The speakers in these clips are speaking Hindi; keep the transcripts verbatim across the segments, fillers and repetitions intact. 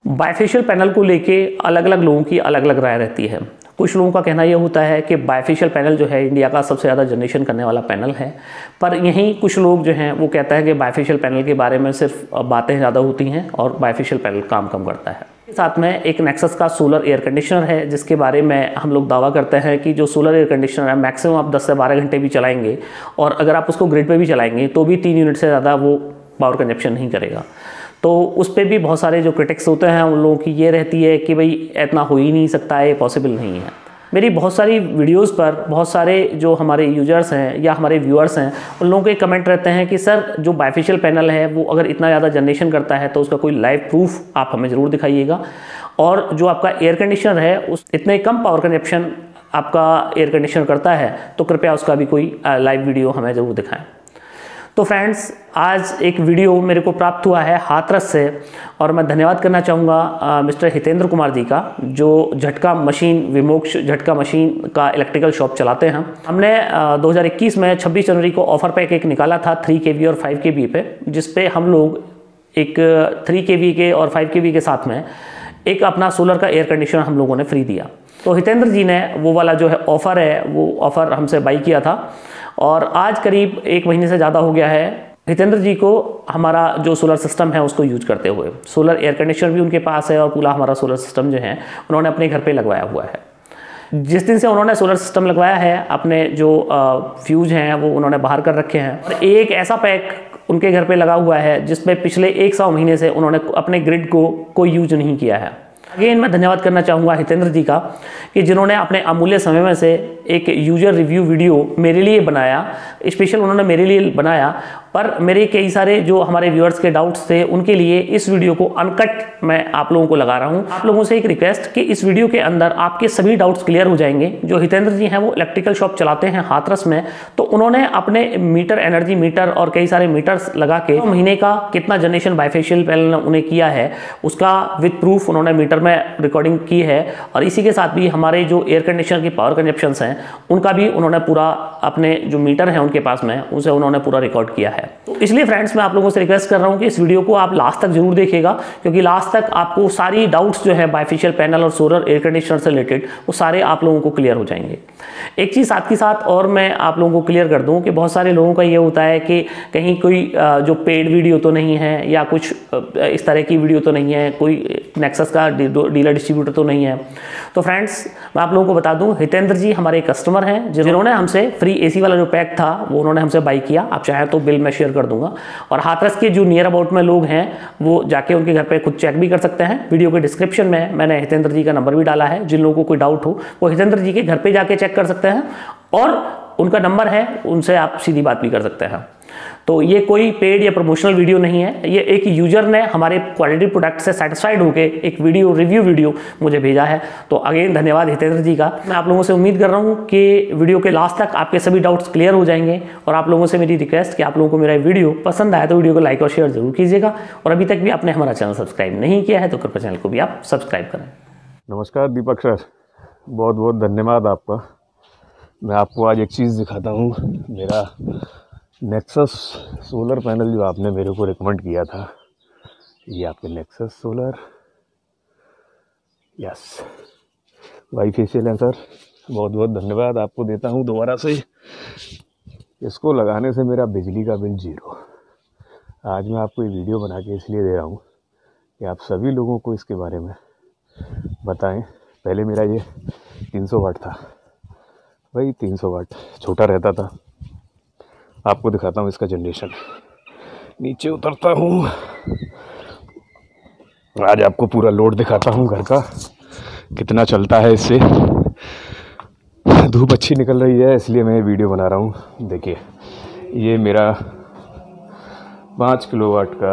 बायफेशियल पैनल को लेके अलग अलग लोगों की अलग अलग राय रहती है। कुछ लोगों का कहना यह होता है कि बायफेशियल पैनल जो है इंडिया का सबसे ज़्यादा जनरेशन करने वाला पैनल है, पर यहीं कुछ लोग जो हैं वो कहता है कि बायफेशियल पैनल के बारे में सिर्फ बातें ज़्यादा होती हैं और बायफेशियल पैनल काम कम करता है। साथ में एक नेक्सस का सोलर एयर कंडीशनर है, जिसके बारे में हम लोग दावा करते हैं कि जो सोलर एयर कंडीशनर है मैक्सिमम आप दस से बारह घंटे भी चलाएंगे और अगर आप उसको ग्रिड पे भी चलाएंगे तो भी तीन यूनिट से ज़्यादा वो पावर कंजप्शन नहीं करेगा। तो उस पर भी बहुत सारे जो क्रिटिक्स होते हैं उन लोगों की ये रहती है कि भाई इतना हो ही नहीं सकता है, ये पॉसिबल नहीं है। मेरी बहुत सारी वीडियोस पर बहुत सारे जो हमारे यूजर्स हैं या हमारे व्यूअर्स हैं उन लोगों के कमेंट रहते हैं कि सर जो बायफेशियल पैनल है वो अगर इतना ज़्यादा जनरेशन करता है तो उसका कोई लाइव प्रूफ आप हमें ज़रूर दिखाइएगा, और जो आपका एयर कंडीशनर है उस इतने कम पावर कंजप्शन आपका एयर कंडीशनर करता है तो कृपया उसका भी कोई लाइव वीडियो हमें ज़रूर दिखाएँ। तो फ्रेंड्स, आज एक वीडियो मेरे को प्राप्त हुआ है हाथरस से और मैं धन्यवाद करना चाहूँगा मिस्टर हितेंद्र कुमार जी का, जो झटका मशीन विमोक्ष झटका मशीन का इलेक्ट्रिकल शॉप चलाते हैं। हमने आ, दो हज़ार इक्कीस में छब्बीस जनवरी को ऑफर पैक एक निकाला था थ्री के वी और फाइव के वी पे, जिस पे हम लोग एक थ्री के वी के और फाइव के वी के साथ में एक अपना सोलर का एयर कंडीशनर हम लोगों ने फ्री दिया। तो हितेंद्र जी ने वो वाला जो है ऑफ़र है वो ऑफ़र हमसे बाई किया था और आज करीब एक महीने से ज़्यादा हो गया है हितेंद्र जी को हमारा जो सोलर सिस्टम है उसको यूज करते हुए। सोलर एयर कंडीशनर भी उनके पास है और पूरा हमारा सोलर सिस्टम जो है उन्होंने अपने घर पे लगवाया हुआ है। जिस दिन से उन्होंने सोलर सिस्टम लगवाया है अपने जो फ्यूज हैं वो उन्होंने बाहर कर रखे हैं और एक ऐसा पैक उनके घर पे लगा हुआ है जिसमें पिछले एक सौ महीने से उन्होंने अपने ग्रिड को कोई यूज नहीं किया है। अगेन मैं धन्यवाद करना चाहूँगा हितेंद्र जी का कि जिन्होंने अपने अमूल्य समय में से एक यूजर रिव्यू वीडियो मेरे लिए बनाया, स्पेशल उन्होंने मेरे लिए बनाया, पर मेरे कई सारे जो हमारे व्यूअर्स के डाउट्स थे उनके लिए इस वीडियो को अनकट मैं आप लोगों को लगा रहा हूं। आप लोगों से एक रिक्वेस्ट कि इस वीडियो के अंदर आपके सभी डाउट्स क्लियर हो जाएंगे। जो हितेंद्र जी हैं वो इलेक्ट्रिकल शॉप चलाते हैं हाथरस में, तो उन्होंने अपने मीटर एनर्जी मीटर और कई सारे मीटर्स लगा के महीने का कितना जनरेशन बायफेशियल पैनल उन्हें किया है उसका विद प्रूफ उन्होंने मीटर में रिकॉर्डिंग की है, और इसी के साथ भी हमारे जो एयर कंडीशनर की पावर कंजप्शन हैं उनका भी उन्होंने पूरा अपने जो मीटर हैं उनके पास में उसे उन्होंने पूरा रिकॉर्ड किया है। तो इसलिए फ्रेंड्स मैं आप लोगों से रिक्वेस्ट कर रहा हूं कि इस वीडियो को आप लास्ट तक जरूर देखिएगा, क्योंकि लास्ट तक आपको सारी डाउट्स जो है बायफेशियल पैनल और सोलर एयर कंडीशनर से रिलेटेड वो सारे आप लोगों को क्लियर हो जाएंगे। एक चीज़ साथ के साथ और मैं आप लोगों को क्लियर कर दूं कि बहुत सारे लोगों का ये होता है कि कहीं कोई जो पेड वीडियो तो नहीं है या कुछ इस तरह की वीडियो तो नहीं है, कोई नेक्सस का डीलर डिस्ट्रीब्यूटर तो नहीं है। तो फ्रेंड्स मैं आप लोगों को बता दूं हितेंद्र जी हमारे कस्टमर हैं जिन्होंने हमसे फ्री एसी वाला जो पैक था वो उन्होंने हमसे बाई किया। आप चाहें तो बिल मैं शेयर कर दूंगा, और हाथरस के जो नियर अबाउट में लोग हैं वो जाके उनके घर पे खुद चेक भी कर सकते हैं। वीडियो के डिस्क्रिप्शन में मैंने हितेंद्र जी का नंबर भी डाला है, जिन लोगों को कोई डाउट हो वो हितेंद्र जी के घर पे जाके चेक कर सकते हैं, और उनका नंबर है, उनसे आप सीधी बात भी कर सकते हैं। तो ये कोई पेड या प्रमोशनल वीडियो नहीं है, ये एक यूजर ने हमारे क्वालिटी प्रोडक्ट से सेटिस्फाइड होकर एक वीडियो रिव्यू वीडियो मुझे भेजा है। तो अगेन धन्यवाद हितेंद्र जी का। मैं आप लोगों से उम्मीद कर रहा हूँ कि वीडियो के लास्ट तक आपके सभी डाउट्स क्लियर हो जाएंगे, और आप लोगों से मेरी रिक्वेस्ट कि आप लोगों को मेरा वीडियो पसंद आया तो वीडियो को लाइक और शेयर जरूर कीजिएगा, और अभी तक भी आपने हमारा चैनल सब्सक्राइब नहीं किया है तो कृपया चैनल को भी आप सब्सक्राइब करें। नमस्कार दीपक सर, बहुत बहुत धन्यवाद आपका। मैं आपको आज एक चीज़ दिखाता हूँ, मेरा नेक्सस सोलर पैनल जो आपने मेरे को रिकमेंड किया था, ये आपके नेक्सस सोलर यस बायफेशियल है सर। बहुत बहुत धन्यवाद आपको देता हूँ दोबारा से। इसको लगाने से मेरा बिजली का बिल जीरो। आज मैं आपको ये वीडियो बना के इसलिए दे रहा हूँ कि आप सभी लोगों को इसके बारे में बताएं। पहले मेरा ये तीन सौ वाट था, भाई तीन सौ वाट छोटा रहता था। आपको दिखाता हूँ इसका जनरेशन। नीचे उतरता हूँ, आज आपको पूरा लोड दिखाता हूँ घर का कितना चलता है इससे। धूप अच्छी निकल रही है इसलिए मैं वीडियो बना रहा हूँ। देखिए ये मेरा पाँच किलोवाट का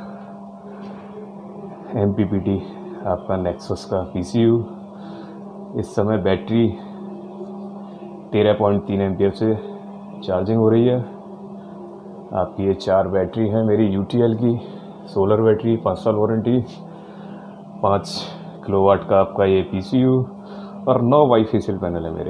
एम पी पी टी आपका नेक्सस का पी सी यू। इस समय बैटरी तेरह पॉइंट तीन एम्पियर से चार्जिंग हो रही है। आपकी ये चार बैटरी हैं मेरी यू टी एल की सोलर बैटरी, पाँच साल वारंटी, पाँच किलोवाट का आपका ये पी सी यू, और नौ बायफेशियल पैनल है मेरे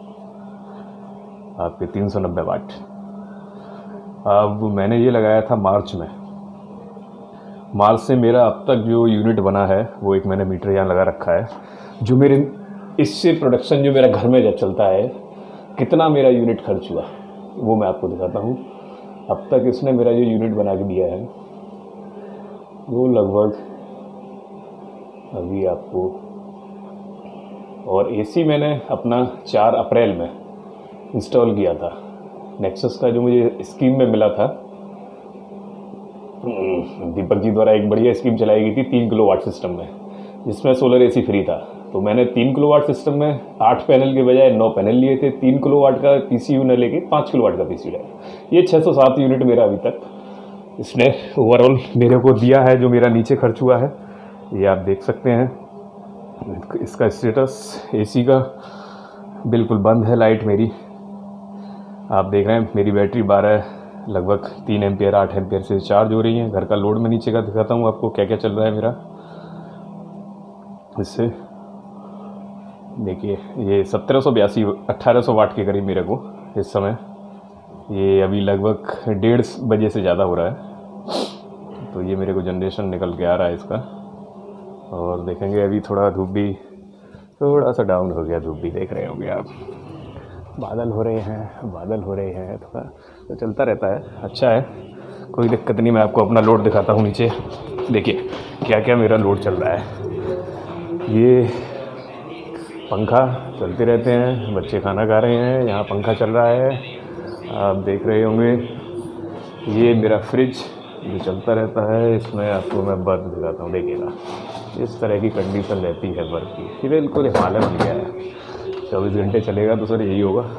आपके तीन सौ नब्बे वाट। अब मैंने ये लगाया था मार्च में, मार्च से मेरा अब तक जो यूनिट बना है वो एक मैंने मीटर यहाँ लगा रखा है। जो मेरे इससे प्रोडक्शन जो मेरा घर में जब चलता है कितना मेरा यूनिट खर्च हुआ वो मैं आपको दिखाता हूँ। अब तक इसने मेरा जो यूनिट बना के दिया है वो लगभग अभी आपको, और एसी मैंने अपना चार अप्रैल में इंस्टॉल किया था। नेक्सस का जो मुझे स्कीम में मिला था, दीपक जी द्वारा एक बढ़िया स्कीम चलाई गई थी तीन किलो वाट सिस्टम में, जिसमें सोलर एसी फ्री था। तो मैंने तीन किलो वाट सिस्टम में आठ पैनल के बजाय नौ पैनल लिए थे। तीन किलो वाट का पीसीयू न लेके पाँच किलो वाट का पीसीयू लाया। ये छः सौ सात यूनिट मेरा अभी तक इसने ओवरऑल मेरे को दिया है। जो मेरा नीचे खर्च हुआ है ये आप देख सकते हैं। इसका स्टेटस एसी का बिल्कुल बंद है। लाइट मेरी आप देख रहे हैं, मेरी बैटरी बारह लगभग तीन एम्पियर आठ एम्पियर से चार्ज हो रही है। घर का लोड में नीचे का दिखाता हूँ आपको क्या क्या चल रहा है मेरा। इससे देखिए ये सत्रह सौ बयासी अट्ठारह सौ वाट के करीब मेरे को इस समय, ये अभी लगभग डेढ़ बजे से ज़्यादा हो रहा है। तो ये मेरे को जनरेशन निकल के आ रहा है इसका। और देखेंगे अभी थोड़ा धूप भी थोड़ा सा डाउन हो गया, धूप भी देख रहे होंगे आप। बादल हो रहे हैं बादल हो रहे हैं थोड़ा तो चलता रहता है, अच्छा है, कोई दिक्कत नहीं। मैं आपको अपना लोड दिखाता हूँ नीचे। देखिए क्या क्या मेरा लोड चल रहा है। ये पंखा चलते रहते हैं, बच्चे खाना खा रहे हैं, यहाँ पंखा चल रहा है आप देख रहे होंगे। ये मेरा फ्रिज जो चलता रहता है, इसमें आपको मैं बर्फ़ दिखाता हूँ, देखिएगा इस तरह की कंडीशन रहती है बर्फ़ की। ये बिल्कुल हिमालय बन गया है, चौबीस घंटे चलेगा तो सर यही होगा।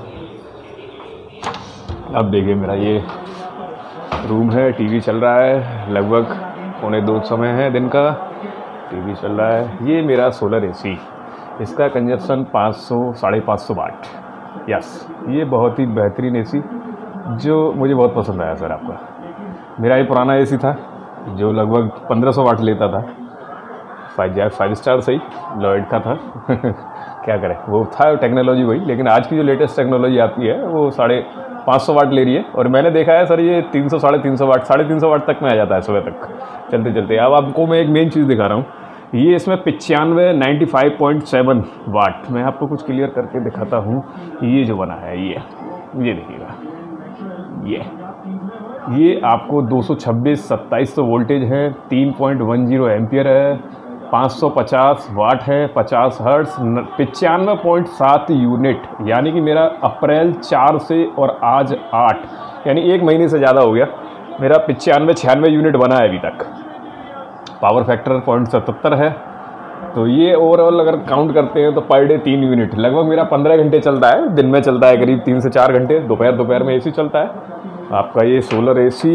अब देखिए मेरा ये रूम है, टीवी चल रहा है, लगभग पौने दो समय है दिन का, टीवी चल रहा है। ये मेरा सोलर एसी, इसका कंजप्शन पाँच सौ साढ़े पाँच सौ वाट। यस, ये बहुत ही बेहतरीन एसी जो मुझे बहुत पसंद आया सर आपका। मेरा ये पुराना एसी था जो लगभग पंद्रह सौ वाट लेता था, फाइव फाइव स्टार सही लॉयड का था क्या करें, वो था टेक्नोलॉजी वही। लेकिन आज की जो लेटेस्ट टेक्नोलॉजी आती है वो साढ़े पाँच सौ वाट ले रही है। और मैंने देखा है सर ये तीन सौ साढ़े तीन सौ वाट साढ़े तीन सौ वाट तक में आ जाता है सुबह तक चलते चलते। अब आपको मैं एक मेन चीज़ दिखा रहा हूँ, ये इसमें पचानवे ninety five point seven watt. मैं आपको कुछ क्लियर करके दिखाता हूँ। ये जो बना है ये ये देखिएगा, ये ये आपको दो सौ छब्बीस सत्ताईस सौ वोल्टेज है, तीन पॉइंट वन जीरो एम्पियर है, पाँच सौ पचास वाट है, पचास हर्ट्ज, पचानवे पॉइंट सात यूनिट। यानी कि मेरा अप्रैल चार से और आज आठ, यानी एक महीने से ज़्यादा हो गया मेरा पचानवे छियानवे यूनिट बना है अभी तक। पावर फैक्टर पॉइंट सतहत्तर है। तो ये ओवरऑल अगर काउंट करते हैं तो पर डे तीन यूनिट, लगभग मेरा पंद्रह घंटे चलता है। दिन में चलता है करीब तीन से चार घंटे, दोपहर दोपहर में एसी चलता है आपका। ये सोलर एसी,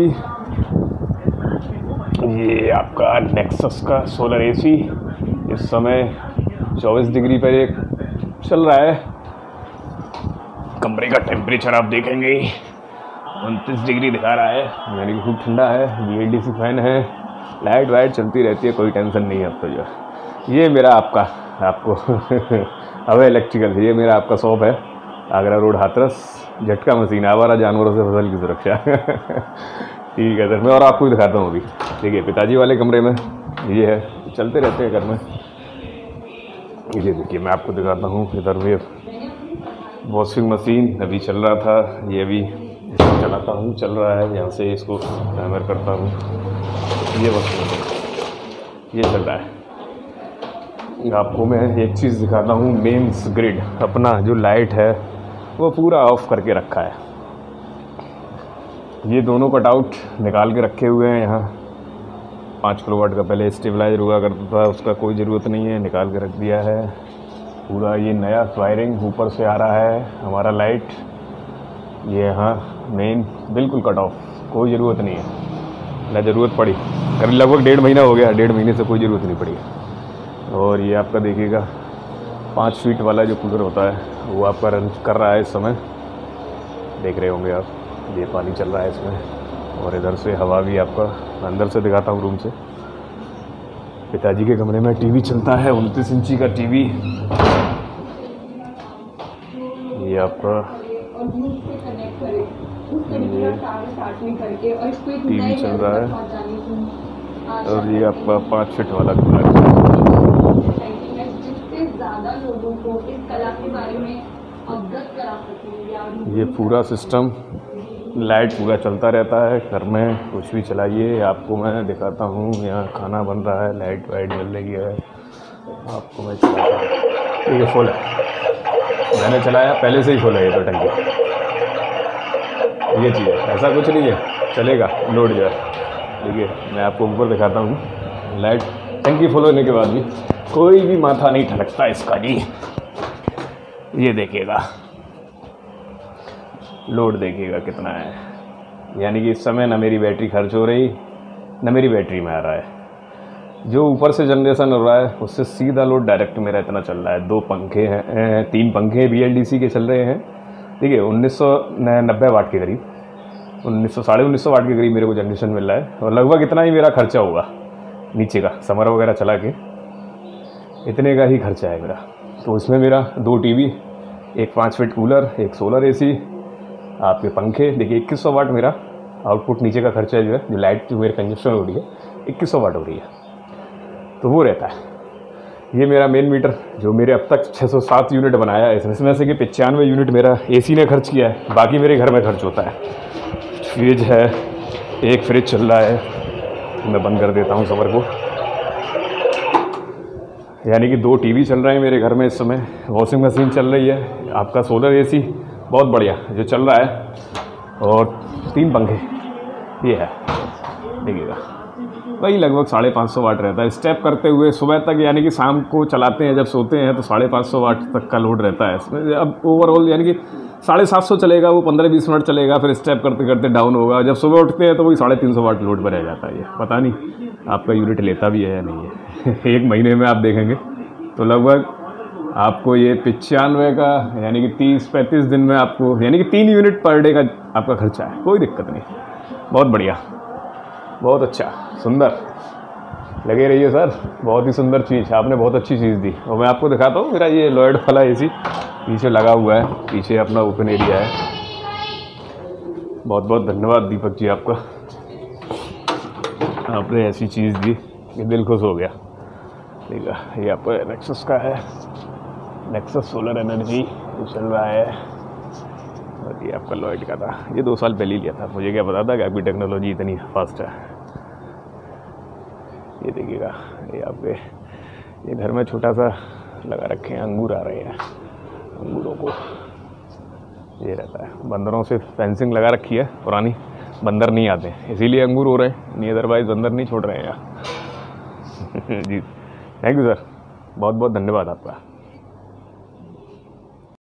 ये आपका नेक्सस का सोलर एसी इस समय चौबीस डिग्री पर एक चल रहा है। कमरे का टेम्परेचर आप देखेंगे उनतीस डिग्री दिखा रहा है, यानी कि खूब ठंडा है। B L D C fan है, लाइट वाइट चलती रहती है, कोई टेंशन नहीं है अब तो। जो ये मेरा आपका आपको अब इलेक्ट्रिकल, ये मेरा आपका शॉप है आगरा रोड हाथरस, झटका मशीन, आवारा जानवरों से फसल की सुरक्षा ठीक है सर। मैं और आपको दिखाता हूँ अभी। देखिए पिताजी वाले कमरे में ये है, चलते रहते हैं घर में। ये देखिए मैं आपको दिखाता हूँ इधर में वॉशिंग मशीन अभी चल रहा था, ये अभी इसको चलाता हूँ, चल रहा है। यहाँ से इसको टाइमर करता हूँ, ये वॉशिंग मशीन ये चल रहा है। आपको मैं एक चीज़ दिखाता हूँ, मेंस ग्रिड अपना जो लाइट है वो पूरा ऑफ करके रखा है। ये दोनों कटआउट निकाल के रखे हुए हैं यहाँ। पाँच किलो वाट का पहले स्टेबलाइजर हुआ करता था, उसका कोई ज़रूरत नहीं है, निकाल के रख दिया है पूरा। ये नया वायरिंग ऊपर से आ रहा है हमारा लाइट, ये यहाँ मेन बिल्कुल कट ऑफ, कोई ज़रूरत नहीं है। ना ज़रूरत पड़ी, करीब लगभग डेढ़ महीना हो गया, डेढ़ महीने से कोई ज़रूरत नहीं पड़ी। और ये आपका देखिएगा पाँच फीट वाला जो कूलर होता है वो आपका रन कर रहा है इस समय, देख रहे होंगे आप। ये पानी चल रहा है इसमें, और इधर से हवा भी आपका अंदर से दिखाता हूँ रूम से। पिताजी के कमरे में टीवी चलता है, उनतीस इंची का टीवी। ये आपका ये टीवी चल रहा है, और ये आपका पाँच फीट वाला कूलर। जिससे ज़्यादा लोगों को इस कला के बारे में अवगत करा सकें। ये पूरा सिस्टम लाइट पूरा चलता रहता है घर में, कुछ भी चलाइए। आपको मैं दिखाता हूँ, यहाँ खाना बन रहा है, लाइट वाइट जल रही है, आपको मैं चलाता हूँ। ये फुल है, मैंने चलाया पहले से ही फुल है ये तो टंकी। ये चीज़ है, ऐसा कुछ नहीं है, चलेगा लोड जो है। देखिए मैं आपको ऊपर दिखाता हूँ, लाइट टंकी फुल होने के बाद भी कोई भी माथा नहीं ठनकता इसका जी। ये देखिएगा लोड, देखिएगा कितना है, यानी कि इस समय ना मेरी बैटरी खर्च हो रही ना मेरी बैटरी में आ रहा है। जो ऊपर से जनरेशन हो रहा है उससे सीधा लोड डायरेक्ट मेरा इतना चल रहा है। दो पंखे हैं, तीन पंखे बी एल डी सी के चल रहे हैं, ठीक है। उन्नीस सौ नब्बे वाट के करीब, उन्नीस सौ साढ़े उन्नीस सौ वाट के करीब मेरे को जनरेशन मिल रहा है। और लगभग इतना ही मेरा खर्चा होगा नीचे का, समर वगैरह चला के इतने का ही खर्चा है मेरा। तो इसमें मेरा दो टीवी, एक पाँच फीट कूलर, एक सोलर एसी, आपके पंखे। देखिए इक्कीस सौ वाट मेरा आउटपुट नीचे का खर्चा जो है, जो लाइट जो मेरे कंजप्शन हो रही है इक्कीस सौ वाट हो रही है, तो वो रहता है। ये मेरा मेन मीटर जो मेरे अब तक छः सौ सात यूनिट बनाया है, इसमें से कि पचानवे यूनिट मेरा एसी ने खर्च किया है, बाकी मेरे घर में खर्च होता है। फ्रिज है, एक फ्रिज चल रहा है, मैं बंद कर देता हूँ समर को। यानी कि दो टीवी चल रहे हैं मेरे घर में इस समय, वॉशिंग मशीन चल रही है, आपका सोलर एसी बहुत बढ़िया जो चल रहा है, और तीन पंखे ये है। देखिएगा वही लगभग साढ़े पाँच सौ वाट रहता है स्टेप करते हुए सुबह तक, यानी कि शाम को चलाते हैं जब सोते हैं तो साढ़े पाँच सौ वाट तक का लोड रहता है इसमें। अब ओवरऑल यानी कि साढ़े सात सौ चलेगा, वो पंद्रह बीस मिनट चलेगा, फिर स्टेप करते करते डाउन होगा। जब सुबह उठते हैं तो वही साढ़े तीन सौ वाट लोड पर रह जाता है। ये पता नहीं आपका यूनिट लेता भी है या नहीं है। एक महीने में आप देखेंगे तो लगभग आपको ये पचानवे का, यानी कि तीस पैंतीस दिन में आपको, यानी कि तीन यूनिट पर डे का आपका खर्चा है, कोई दिक्कत नहीं। बहुत बढ़िया, बहुत अच्छा, सुंदर लगे रहिए सर, बहुत ही सुंदर चीज़, आपने बहुत अच्छी चीज़ दी। और मैं आपको दिखाता हूँ मेरा ये लॉयड वाला एसी पीछे लगा हुआ है, पीछे अपना ओपन एरिया है। बहुत बहुत धन्यवाद दीपक जी आपका, आपने ऐसी चीज़ दी कि दिल खुश हो गया। ठीक है, ये आपका नेक्सस का है, नेक्सस सोलर एनर्जी चल रहा है, और ये आपका लॉयड का था। ये दो साल पहले ही लिया था, मुझे क्या पता था कि आपकी टेक्नोलॉजी इतनी फास्ट है। ये देखिएगा, ये आपके ये घर में छोटा सा लगा रखे हैं, अंगूर आ रहे हैं, अंगूरों को ये रहता है। बंदरों से फेंसिंग लगा रखी है पुरानी, बंदर नहीं आते इसीलिए अंगूर हो रहे हैं, नहीं अदरवाइज बंदर नहीं छोड़ रहे हैं यहाँ। जी थैंक यू सर, बहुत बहुत धन्यवाद आपका।